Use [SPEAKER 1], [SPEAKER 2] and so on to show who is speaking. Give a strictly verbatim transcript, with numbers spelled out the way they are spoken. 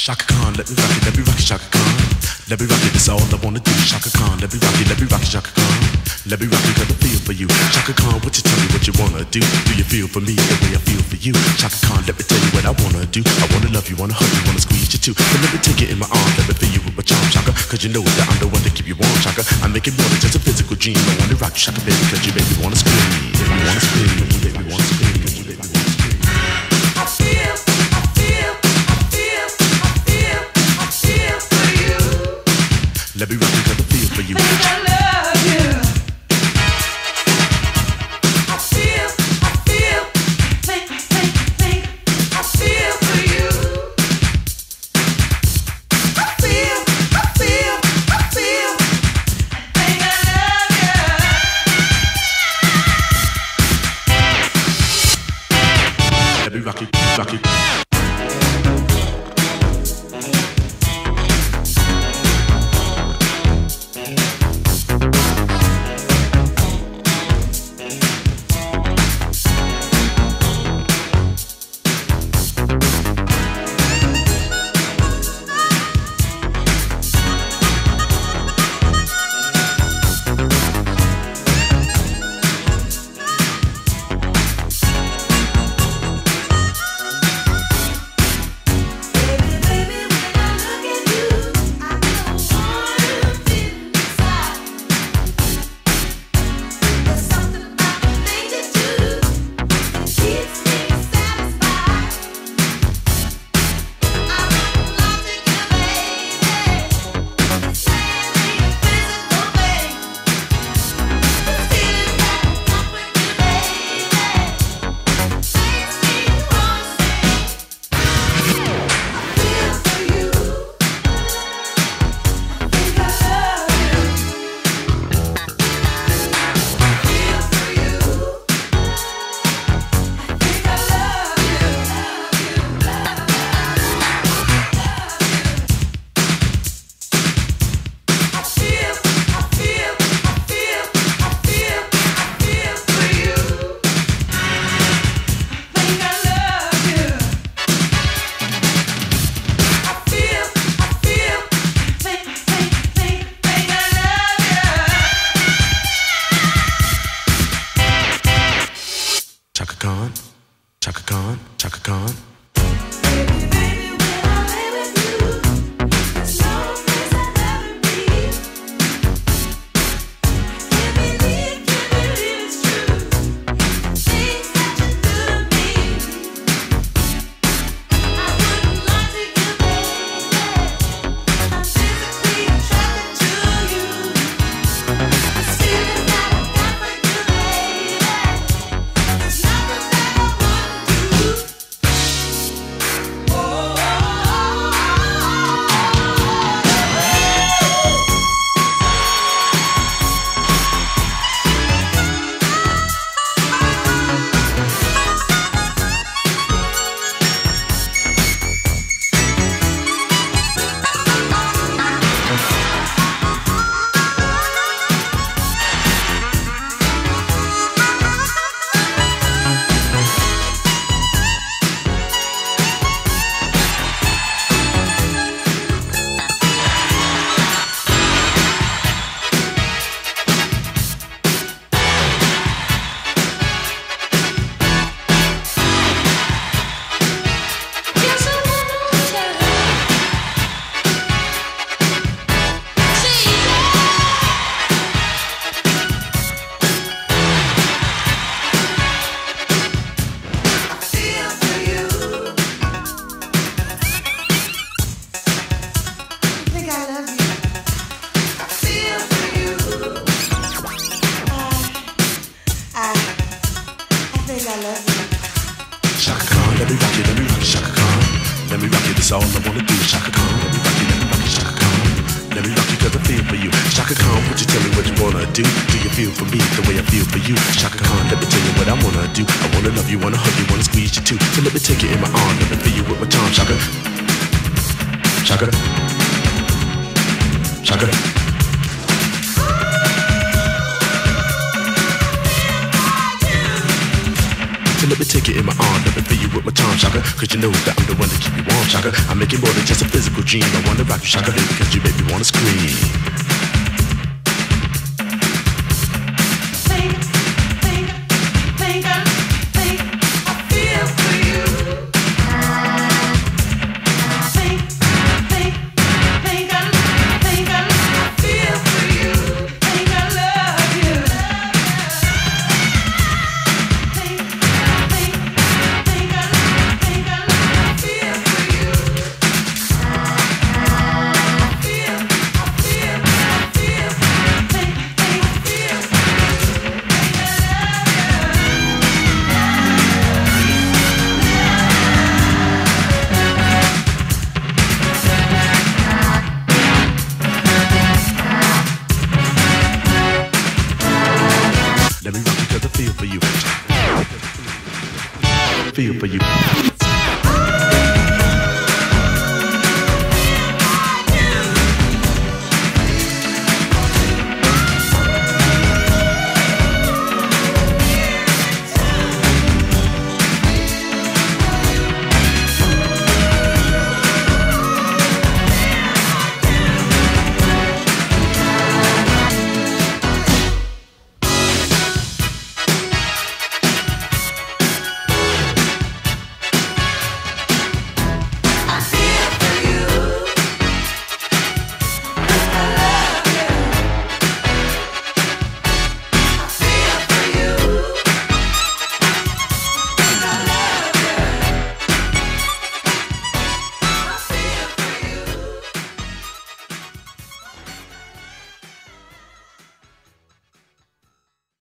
[SPEAKER 1] Chaka Khan, let me rock it, let me rock it, Chaka Khan. Let me rock it, that's all I wanna do. Chaka Khan, let me rock it, let me rock it, Chaka Khan. Let me rock it, cause I feel for you. Chaka Khan, what you tell me what you wanna do? Do you feel for me the way I feel for you? Chaka Khan, let me tell you what I wanna do. I wanna love you, wanna hug you, wanna squeeze you too. But let me take it in my arms, let me feel you with my charm, Chaka. Cause you know that I'm the one to keep you warm, Chaka. I make it more than just a physical dream. I wanna rock you, Chaka, baby, cause you make me wanna scream. Make me wanna scream, you make me wanna scream, cause you make me wanna scream.
[SPEAKER 2] I feel, I feel, I feel, I feel, I feel for you.
[SPEAKER 1] Let me rock you, cause I feel for you.
[SPEAKER 2] Think I love you. I feel, I feel, think, think, think, I feel for you. I feel, I feel, I feel, think I love you.
[SPEAKER 1] Let me rock it, rock it. Chaka Khan, Chaka Khan. Chaka Khan, let me rock it, let me rock it, Chaka Khan. Let me rock it, that's all I wanna do. Chaka Khan, let me rock it, let me rock it, Chaka Khan. Let me rock it cause I feel for you. Chaka Khan, would you tell me what you wanna do? Do you feel for me the way I feel for you? Chaka Khan, let me tell you what I wanna do. I wanna love you, wanna hug you, wanna squeeze you too. So let me take it in my arm, let me feel you with my charm. Chaka, Chaka, Chaka. So let let me take you in my arm, let me feel you with my tongue, Chaka. Cause you know that I'm the one to keep you warm, Chaka. I make it more than just a physical dream. I wanna rock you, Chaka, baby, cause you make me wanna scream. Let me rock you 'cause I feel for you. Feel for you.